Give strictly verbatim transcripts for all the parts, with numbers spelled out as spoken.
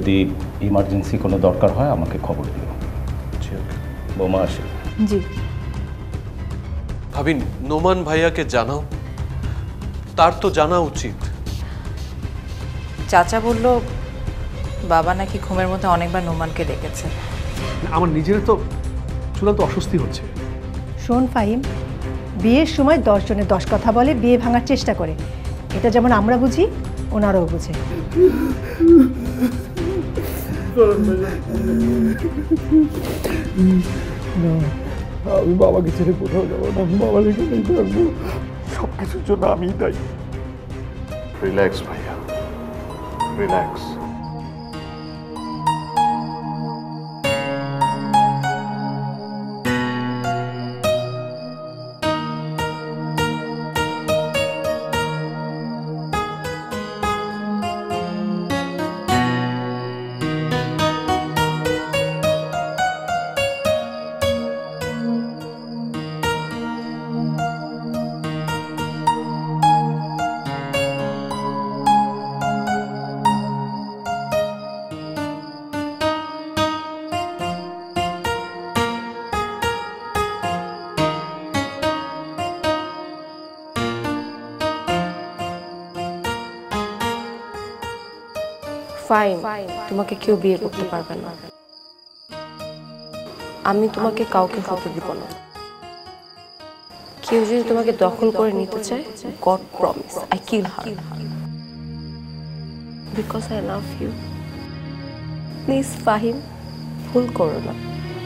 যদি ইমার্জেন্সি কোনো দরকার হয় আমাকে খবর দিও। বোমা আসে। জি ভাবি, নোমান ভাইয়াকে জানাও, তার তো জানা উচিত। চাচা বলল বাবা নাকি ঘুমের মধ্যে অনেকবার নোমানকে ডেকেছে। আমার নিজের তো চূড়ান্ত অস্বস্তি হচ্ছে। শোন ফাহিম, বিয়ের সময় দশ জনে দশ কথা বলে, বিয়ে ভাঙার চেষ্টা করে। এটা যেমন আমরা বুঝি, ওনারাও বুঝে। আমি বাবাকে ছেড়ে কোথাও যাবো না, বাবার এখানেই থাকবো। সব কিছুর জন্য আমিই দায়ী। রিল্যাক্স ভাইয়া, রিল্যাক্স। ফাইন, তোমাকে কেউ বিয়ে করতে পারবে না। আমি তোমাকে কাউকে হতে দিব না। কেউ যদি তোমাকে দখল করে নিতে চায়, God promise I kill her, because I love you. Please Fahim, ভুল করো না।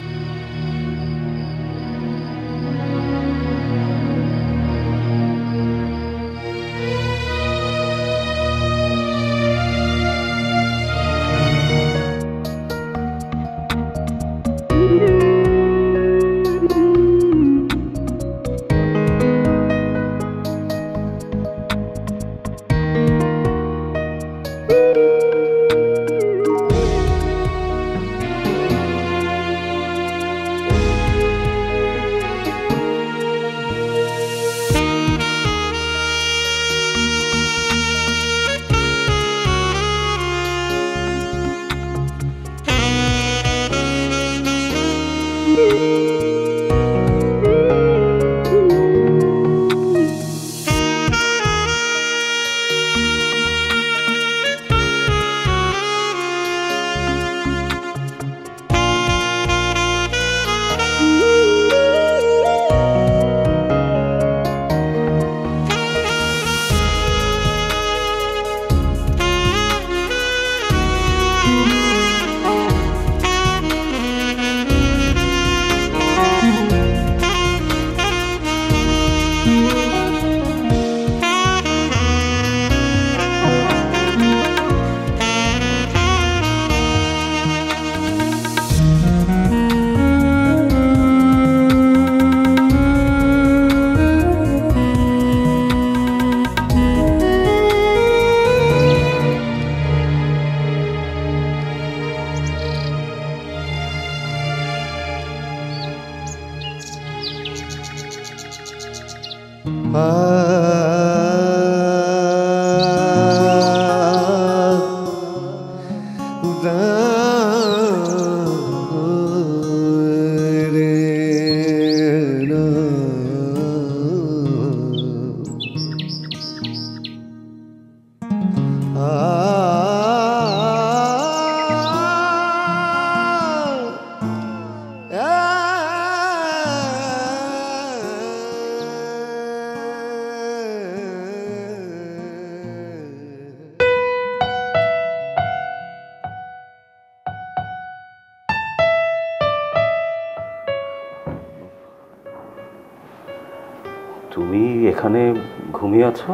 তুমি এখানে ঘুমিয়ে আছো?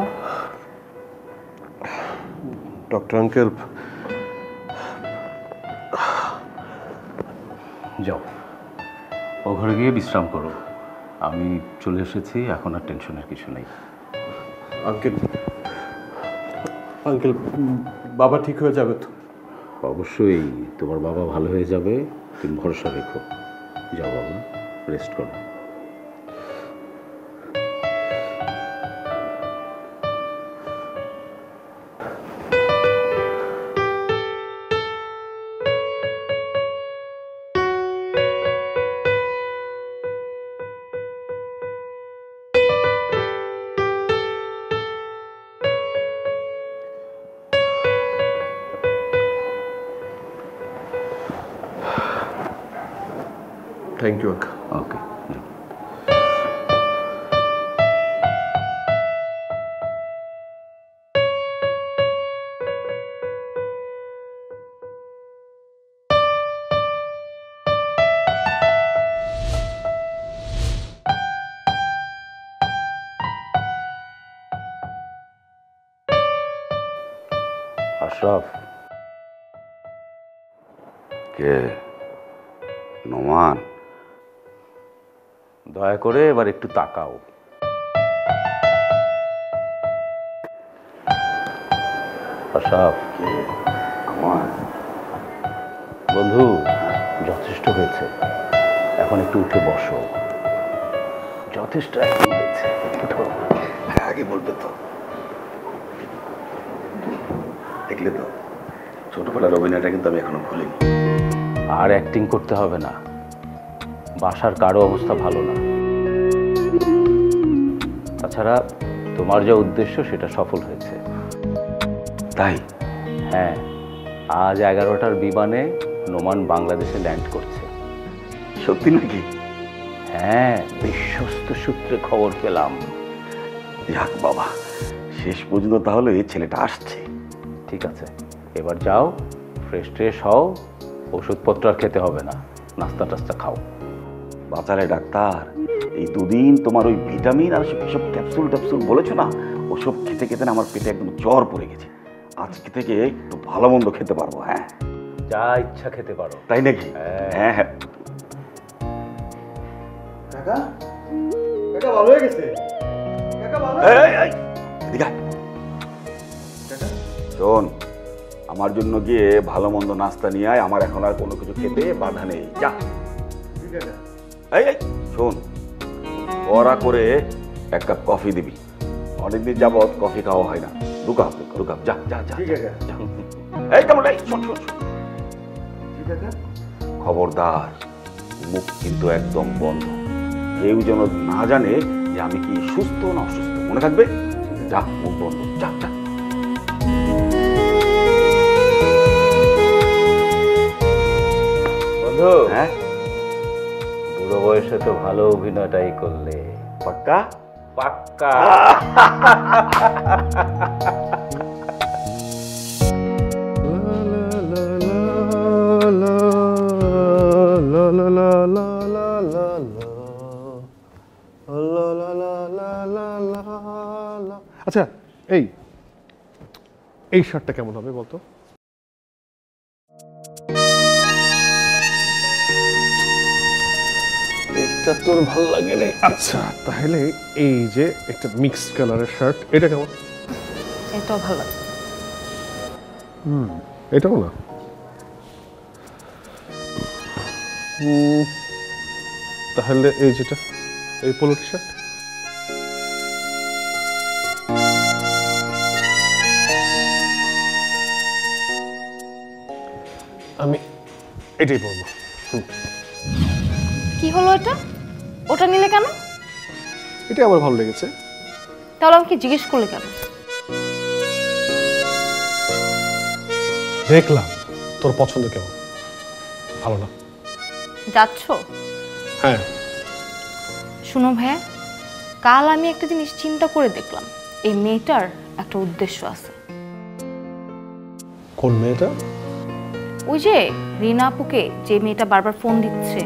ডক্টর আঙ্কেল, যাও ও ঘরে গিয়ে বিশ্রাম করো। আমি চলে এসেছি, এখন আর টেনশনের কিছু নেই। আঙ্কেল আঙ্কেল বাবা ঠিক হয়ে যাবে তো? অবশ্যই তোমার বাবা ভালো হয়ে যাবে, তুমি ভরসা রেখো। যাও বাবা, রেস্ট করো। থ্যাংক ইউ আঙ্কা। ওকে। আশরাফ, কে? নোমান? দয়া করে এবার একটু তাকাও। আশরাফ, আমার বন্ধু, যথেষ্ট হয়েছে, এখন একটু উঠে বসো। যথেষ্ট এখন হয়েছে, উঠো। আগে বলবে তো, দেখলে তো ছোটবেলার অভিনয়টা কিন্তু আমি এখনো ভুলিনি। আর অ্যাক্টিং করতে হবে না, বাসার কারো অবস্থা ভালো না। তাছাড়া তোমার যা উদ্দেশ্য সেটা সফল হয়েছে। তাই? হ্যাঁ, আজ এগারোটার বিমানে নোমান বাংলাদেশে ল্যান্ড করছে। সত্যি নাকি? হ্যাঁ, বিশ্বস্ত সূত্রে খবর পেলাম। যাক বাবা, শেষ পর্যন্ত তাহলে এই ছেলেটা আসছে। ঠিক আছে, এবার যাও, ফ্রেশ ট্রেশ হও, ওষুধপত্র আর খেতে হবে না, নাস্তা টাস্তা খাও। বাঁচালে ডাক্তার, এই দুদিন তোমার ওই ভিটামিন আর সব ক্যাপসুল ট্যাপসুল বলেছো না, ওসব খেতে খেতে না আমার পেটে একদম জ্বর পড়ে গেছে। আজকে থেকে একটু ভালো মন্দ খেতে পারবো। হ্যাঁ, যা ইচ্ছা খেতে পারো। তাই নাকি? হ্যাঁ হ্যাঁ। কাকা কাকা ভালো হয়ে গেছে। কাকা ভালো এই, এই, এদিকে আয়। শোন, আমার জন্য গিয়ে ভালো মন্দ নাস্তা নিয়ে আয়, আমার এখন আর কোনো কিছু খেতে বাধা নেই। যা। এই এই শোন, কড়া করে এক কাপ কফি দিবি, অনেকদিন যাবৎ কফি খাওয়া হয় না। দু কাপ দু কাপ যা যা যা। এই কেমন? এই শোন শোন শোন, খবরদার, মুখ কিন্তু একদম বন্ধ, কেউ যেন না জানে যে আমি কি সুস্থ না অসুস্থ, মনে থাকবে? যা, মুখ বন্ধ, যা যা। বন্ধু, হ্যাঁ, বুড়ো বয়সে তো ভালো অভিনয়টাই করলে। পাক্কা পাক্কা। আচ্ছা, এই এই শার্টটা কেমন হবে বলতো? এটা তোর ভালো লাগে রে। আচ্ছা, তাহলে এই যে একটা মিক্সড কালারের শার্ট, এটা কেমন? এটাও ভালো লাগে। হুম, এটাও না। হুম, তাহলে এই যেটা, এই পোলো টি শার্ট। আমি এটাই পরবো। কি হলো এটা? ওটা নিলে কেন? এটা আমার ভালো লেগেছে। তাহলে আমাকে জিজ্ঞেস করলে কেন? দেখলাম তোর পছন্দ কেমন, ভালো না। যাচ্ছ? হ্যাঁ। শুনো ভাইয়া, কাল আমি একটা জিনিস চিন্তা করে দেখলাম, এই মেয়েটার একটা উদ্দেশ্য আছে। কোন মেয়েটা? ওই যে রিনা আপুকে যে মেয়েটা বারবার ফোন দিচ্ছে।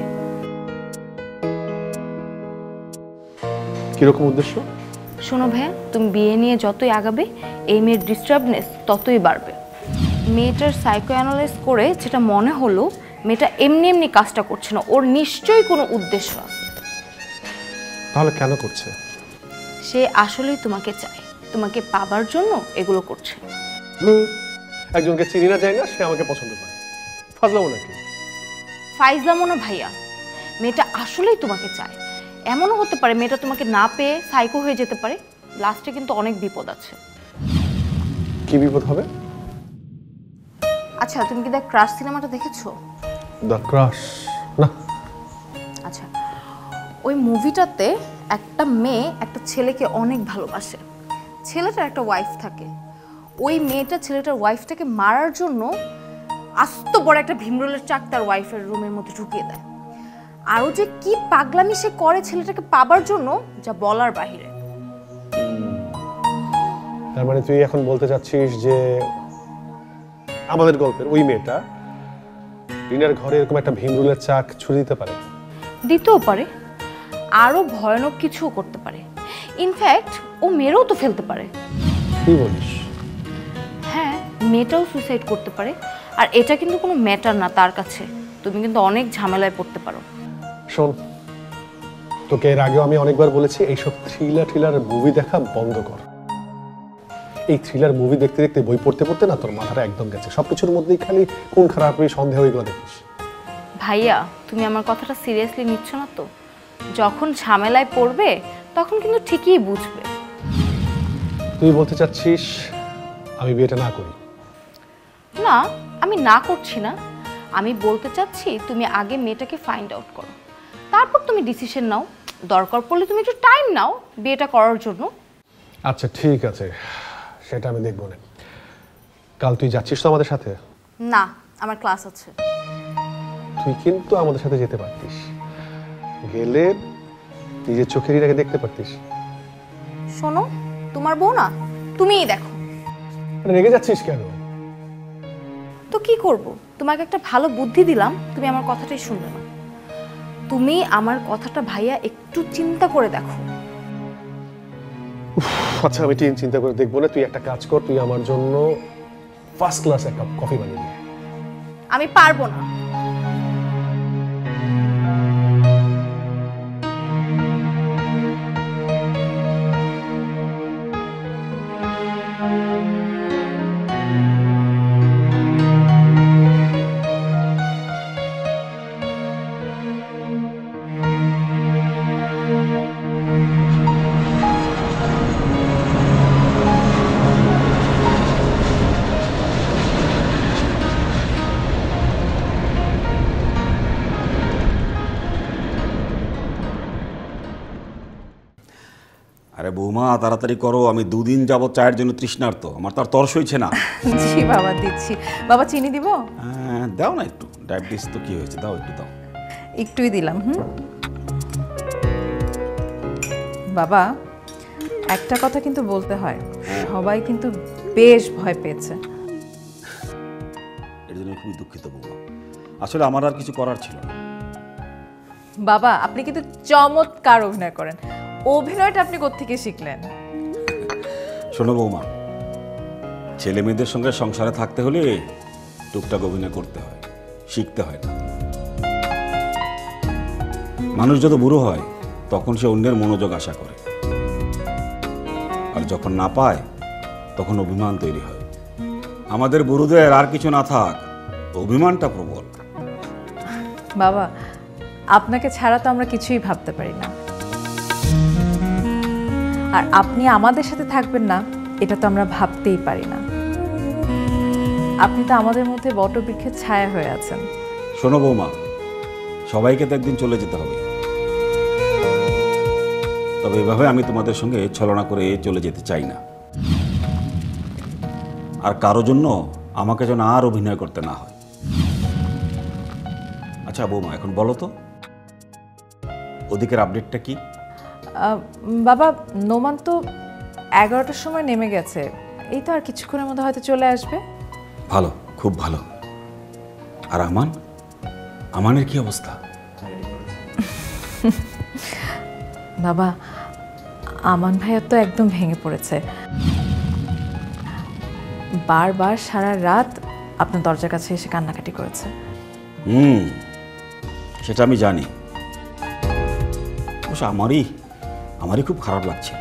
কিরকম উদ্দেশ্য? শোনো ভাইয়া, তুমি বিয়ে নিয়ে যতই আগাবে এই মেয়ের ডিস্টার্বনেস ততই বাড়বে। মেয়েটার সাইকো অ্যানালাইজ করে যেটা মনে হলো, মেয়েটা এমনি এমনি কাজটা করছে না, ওর নিশ্চয়ই কোনো উদ্দেশ্য আছে। তাহলে কেন করছে? সে আসলেই তোমাকে চায়, তোমাকে পাবার জন্য এগুলো করছে। হুম, একজনকে চিনি না যায় না, সে আমাকে পছন্দ করে, ফাজলামো নাকি? ফাইজলামো না ভাইয়া, মেয়েটা আসলেই তোমাকে চায়। এমনও হতে পারে মেয়েটা তোমাকে না পেয়ে সাইকো হয়ে যেতে পারে। লাস্টে কিন্তু অনেক বিপদ আছে। কি বিপদ হবে? আচ্ছা, তুমি কি দ্য ক্রাশ সিনেমাটা দেখেছো? The crush? না। আচ্ছা, ওই মুভিটাতে একটা মেয়ে একটা ছেলেকে অনেক ভালোবাসে, ছেলেটার একটা ওয়াইফ থাকে। ওই মেয়েটা ছেলেটার ওয়াইফটাকে মারার জন্য আস্ত বড় একটা ভীমরোলের চাক তার ওয়াইফের রুমের মধ্যে ঢুকিয়ে দেয়। আরও যে কি পাগলামি সে করে ছেলেটাকে পাবার জন্য, যা বলার বাহিরে। তার মানে তুই এখন বলতে চাচ্ছিস যে আমাদের গল্পের ওই মেয়েটা রিনার ঘরে এরকম একটা ভীমরুলের চাক ছুঁড়ে দিতে পারে? দিতেও পারে, আরও ভয়ানক কিছুও করতে পারে। ইনফ্যাক্ট ও মেরেও তো ফেলতে পারে। কি বলিস? হ্যাঁ, মেয়েটাও সুইসাইড করতে পারে। আর এটা কিন্তু কোনো ম্যাটার না তার কাছে। তুমি কিন্তু অনেক ঝামেলায় পড়তে পারো। শোন, তোকে এর আগেও আমি অনেকবার বলেছি এইসব থ্রিলার থ্রিলার মুভি দেখা বন্ধ কর। এই থ্রিলার মুভি দেখতে দেখতে বই পড়তে পড়তে না তোর মাথাটা একদম গেছে। সবকিছুর মধ্যেই খালি কোন খারাপ সন্দেহ এগুলো দেখিস। ভাইয়া, তুমি আমার কথাটা সিরিয়াসলি নিচ্ছ না তো? যখন ঝামেলায় পড়বে তখন কিন্তু ঠিকই বুঝবে। তুই বলতে চাচ্ছিস আমি বিয়েটা না করি? না, আমি না করছি না। আমি বলতে চাচ্ছি তুমি আগে মেয়েটাকে ফাইন্ড আউট করো, তারপর তুমি ডিসিশন নাও। দরকার পড়লে তুমি একটু টাইম নাও বিয়েটা করার জন্য। আচ্ছা ঠিক আছে, সেটা আমি দেখবো না। কাল তুই যাচ্ছিস তো আমাদের সাথে? না, আমার ক্লাস আছে। তুই কিন্তু আমাদের সাথে যেতে পারতিস, গেলে নিজের চোখের এটাকে দেখতে পারতিস। শোনো, তোমার বউ না, তুমিই দেখো। রেগে যাচ্ছিস কেন? তো কি করব? তোমাকে একটা ভালো বুদ্ধি দিলাম, তুমি আমার কথাটাই শুনবে না। তুমি আমার কথাটা ভাইয়া একটু চিন্তা করে দেখো। আচ্ছা, আমি টিন চিন্তা করে দেখবো না। তুই একটা কাজ কর, তুই আমার জন্য ফার্স্ট ক্লাস এক কাপ কফি বানিয়ে নিয়ে আয়। আমি পারবো না। আরে বৌমা তাড়াতাড়ি করো, আমি দুদিন যাবত চায়ের জন্য তৃষ্ণার্ত, আমার তো আর তরস হইছে না। জি বাবা, দিচ্ছি। বাবা, চিনি দিব? হ্যাঁ দাও না একটু, ডায়াবেটিস তো কি হয়েছে, দাও একটু দাও। একটুই দিলাম। হুম বাবা, একটা কথা কিন্তু বলতে হয়, সবাই কিন্তু বেশ ভয় পেয়েছে। এর জন্য খুবই দুঃখিত বৌমা, আসলে আমার আর কিছু করার ছিল না। বাবা, আপনি কিন্তু চমৎকার অভিনয় করেন। অভিনয়টা আপনি কোত্থেকে শিখলেন? শোনো বৌমা, ছেলে মেয়েদের সঙ্গে সংসারে থাকতে হলে টুকটাক অভিনয় করতে হয়, শিখতে হয় না। মানুষ যত বুড়ো হয় তখন সে অন্যের মনোযোগ আশা করে, আর যখন না পায় তখন অভিমান তৈরি হয়। আমাদের বুড়োদের আর কিছু না থাক, অভিমানটা প্রবল। বাবা, আপনাকে ছাড়া তো আমরা কিছুই ভাবতে পারি না, আর আপনি আমাদের সাথে থাকবেন না এটা তো আমরা ভাবতেই পারি না। আপনি তো আমাদের মধ্যে বটবৃক্ষের ছায়া হয়ে আছেন। শোনো বৌমা, সবাইকে তো একদিন চলে যেতে হবে, তবে এভাবে আমি তোমাদের সঙ্গে ছলনা করে চলে যেতে চাই না। আর কারো জন্য আমাকে যেন আর অভিনয় করতে না হয়। আচ্ছা বৌমা, এখন বলো তো ওদিকের আপডেটটা কি? আহ, বাবা, নোমান তো এগারোটার সময় নেমে গেছে, এই তো আর কিছুক্ষণের মধ্যে হয়তো চলে আসবে। ভালো, খুব ভালো। আর আমান, আমানের কি অবস্থা? বাবা, আমান ভাইয়া তো একদম ভেঙে পড়েছে। বারবার সারা রাত আপনার দরজার কাছে এসে কান্নাকাটি করেছে। হুম, সেটা আমি জানি। অবশ্য আমারই আমারই খুব খারাপ লাগছিল।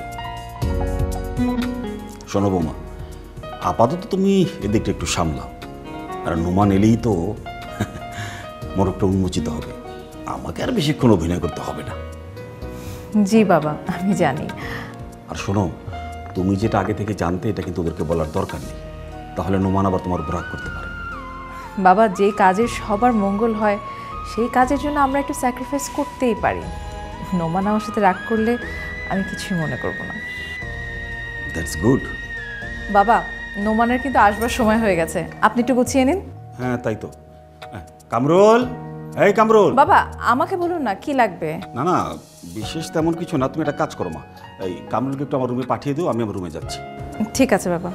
শোনো বৌমা, আপাতত তুমি এদিকটা একটু সামলাও, আর নোমান এলেই তো মোরগটা উন্মোচিত হবে, আমাকে আর বেশিক্ষণ অভিনয় করতে হবে না। জি বাবা, আমি জানি। আর শোনো, তুমি যেটা আগে থেকে জানতে এটা কিন্তু ওদেরকে বলার দরকার নেই, তাহলে নোমান আবার তোমার উপর রাগ করতে পারে। বাবা, যে কাজের সবার মঙ্গল হয় সেই কাজের জন্য আমরা একটু স্যাক্রিফাইস করতেই পারি। নোমান আমার সাথে রাগ করলে আমি কিছুই মনে করব না। That's good. বাবা, নোমানের কিন্তু আসবার সময় হয়ে গেছে, আপনি একটু গুছিয়ে নিন। হ্যাঁ তাই তো। হ্যাঁ, কামরুল, এই কামরুল, বাবা আমাকে বলুন না কি লাগবে। না না বিশেষ তেমন কিছু না, তুমি একটা কাজ করো মা, এই কামরুলকে একটু আমার রুমে পাঠিয়ে দিও, আমি আমার রুমে যাচ্ছি। ঠিক আছে বাবা।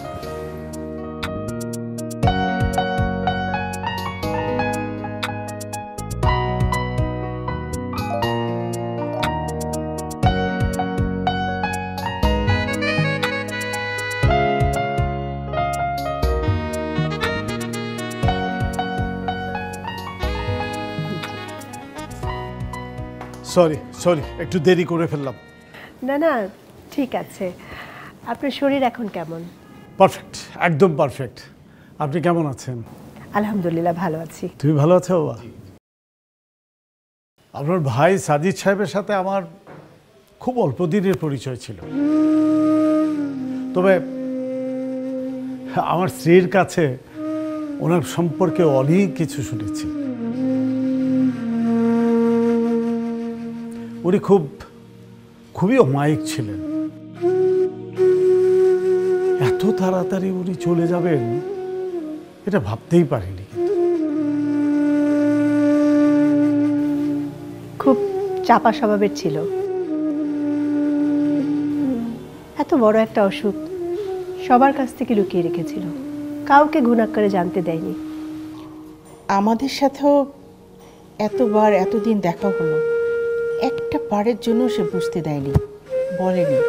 সরি সরি একটু দেরি করে ফেললাম। না না ঠিক আছে। আপনার শরীর এখন কেমন? পারফেক্ট, একদম পারফেক্ট। আপনি কেমন আছেন? আলহামদুলিল্লাহ ভালো আছি। তুমি ভালো আছো বাবা? আপনার ভাই সাজিদ সাহেবের সাথে আমার খুব অল্প দিনের পরিচয় ছিল, তবে আমার স্ত্রীর কাছে ওনার সম্পর্কে অনেক কিছু শুনেছি। উনি খুব খুবই অমায়িক ছিলেন। এত তাড়াতাড়ি উনি চলে যাবেন এটা ভাবতেই পারিনি। খুব চাপা স্বভাবের ছিল। এত বড় একটা অসুখ সবার কাছ থেকে লুকিয়ে রেখেছিল, কাউকে গুণাক্কারে জানতে দেয়নি। আমাদের সাথেও এতবার এতদিন দেখা হলো, একটা বারের জন্য সে বুঝতে দেয়নি, বলেনি।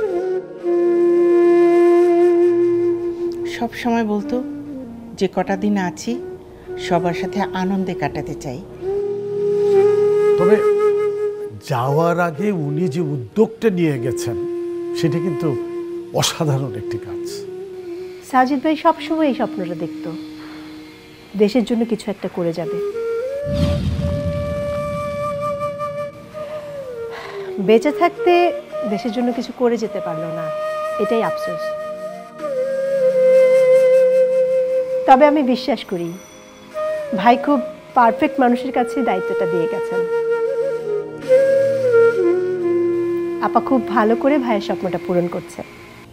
সব সময় বলতো যে কটা দিন আছি সবার সাথে আনন্দে কাটাতে চাই। তবে যাওয়ার আগে উনি যে উদ্যোগটা নিয়ে গেছেন সেটা কিন্তু অসাধারণ একটি কাজ। সাজিদ ভাই সবসময় এই স্বপ্নটা দেখত, দেশের জন্য কিছু একটা করে যাবে। বেঁচে থাকতে দেশের জন্য কিছু করে যেতে পারলো না, এটাই আফসোস। তবে আমি বিশ্বাস করি ভাই খুব পারফেক্ট মানুষের কাছে দায়িত্বটা দিয়ে গেছেন। আপা খুব ভালো করে ভাইয়ের স্বপ্নটা পূরণ করছে।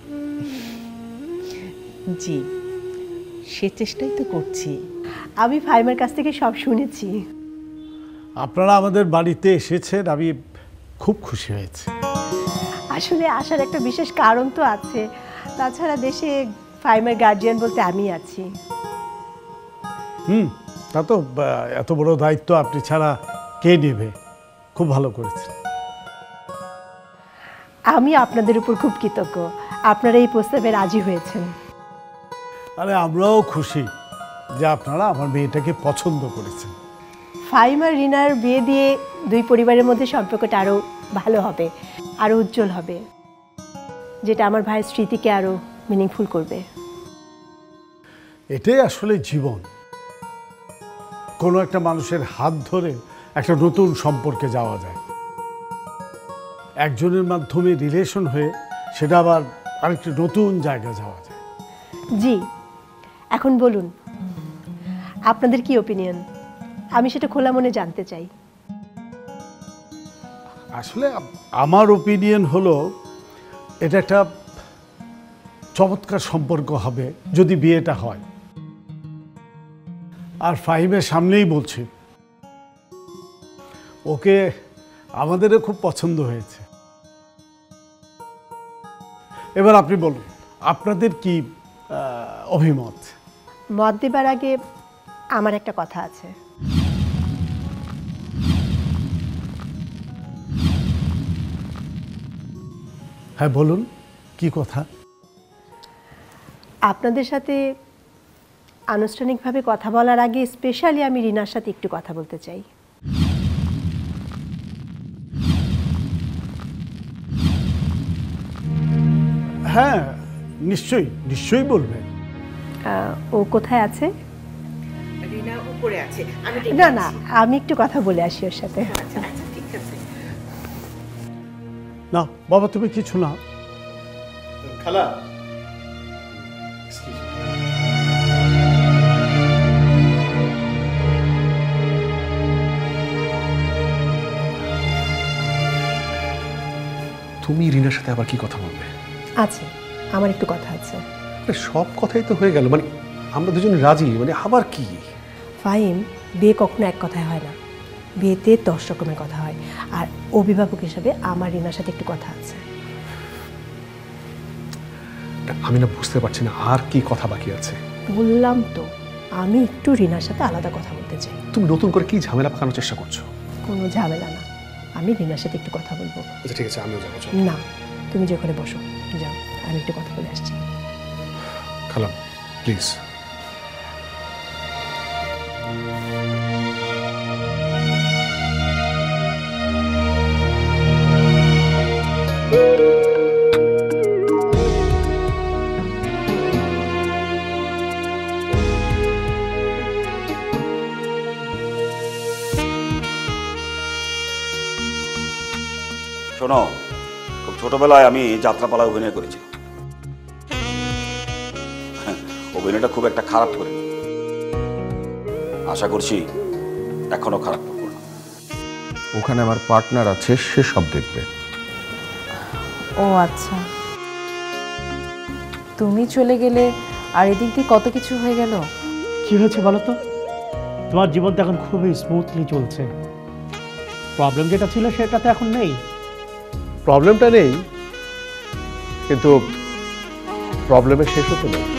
জি, সে চেষ্টাই তো করছি। আমি ফাইমের কাছ থেকে সব শুনেছি। আপনারা আমাদের বাড়িতে এসেছেন, আমি খুব খুশি হয়েছি। আসলে আসার একটা বিশেষ কারণ তো আছে, তাছাড়া দেশে ফাইমের গার্জিয়ান বলতে আমি আছি। হুম, তা তো এত বড় দায়িত্ব আপনি ছাড়া কে নেবে, খুব ভালো করেছেন। আমি আপনাদের উপর খুব কৃতজ্ঞ, আপনারা এই প্রস্তাবে রাজি হয়েছেন। আরে আমরাও খুশি যে আপনারা আমার মেয়েটাকে পছন্দ করেছেন। ফাইম আর রিনার বিয়ে দিয়ে দুই পরিবারের মধ্যে সম্পর্কটা আরও ভালো হবে, আরও উজ্জ্বল হবে, যেটা আমার ভাইয়ের স্মৃতিকে আরও মিনিংফুল করবে। এটাই আসলে জীবন। কোনো একটা মানুষের হাত ধরে একটা নতুন সম্পর্কে যাওয়া যায়, একজনের মাধ্যমে রিলেশন হয়ে সেটা আবার আরেকটি নতুন জায়গায় যাওয়া যায়। জি, এখন বলুন আপনাদের কি ওপিনিয়ন, আমি সেটা খোলা মনে জানতে চাই। আসলে আমার ওপিনিয়ন হলো এটা একটা চমৎকার সম্পর্ক হবে যদি বিয়েটা হয়। আর ফাহিমের সামনেই বলছি, ওকে আমাদেরও খুব পছন্দ হয়েছে। এবার আপনি বলুন আপনাদের কি অভিমত? মত দেবার আগে আমার একটা কথা আছে। হ্যাঁ বলুন, কি কথা? আপনাদের সাথে আনুষ্ঠানিকভাবে কথা বলার আগে স্পেশালি আমি রিনার সাথে একটু কথা বলতে চাই। হ্যাঁ নিশ্চয়ই নিশ্চয়ই বলবেন। ও কোথায় আছে? রিনা উপরে আছে। না না, আমি একটু কথা বলে আসি ওর সাথে। আচ্ছা আচ্ছা ঠিক আছে। না বাবা তুমি কিছু না। খালা তুমি রিনার সাথে আবার কি কথা বলবে? আছে, আমার একটু কথা আছে। সব কথাই তো হয়ে গেল, মানে আমরা দুজন রাজি, মানে আবার কি? ফাহিম, বিয়ে কখনো এক কথায় হয় না, বিয়েতে দশ রকমের কথা হয়, আর অভিভাবক হিসাবে আমার রিনার সাথে একটু কথা আছে। আমি না বুঝতে পারছি না আর কি কথা বাকি আছে। বললাম তো, আমি একটু রিনার সাথে আলাদা কথা বলতে চাই। তুমি নতুন করে কি ঝামেলা পাকানোর চেষ্টা করছো? কোনো ঝামেলা না, আমি রিনার সাথে একটু কথা বলবো। আচ্ছা ঠিক আছে, আমিও যাবো। না, তুমি যেখানে বসো যাও, আমি একটু কথা বলে আসছি। খালাম প্লিজ। শোনো, খুব ছোটবেলায় আমি যাত্রাপালা অভিনয় করেছি। অভিনয়টা খুব একটা খারাপ করে, আশা করছি এখনো খারাপ করবো না। ওখানে আমার পার্টনার আছে, সে সব দেখবে। ও আচ্ছা, তুমি চলে গেলে আর এদিক দিয়ে কত কিছু হয়ে গেল। কি হয়েছে বলো তো? তোমার জীবন তো এখন খুবই স্মুথলি চলছে, প্রবলেম যেটা ছিল সেটা তো এখন নেই। প্রবলেমটা নেই, কিন্তু প্রবলেমের শেষ হতে নেই।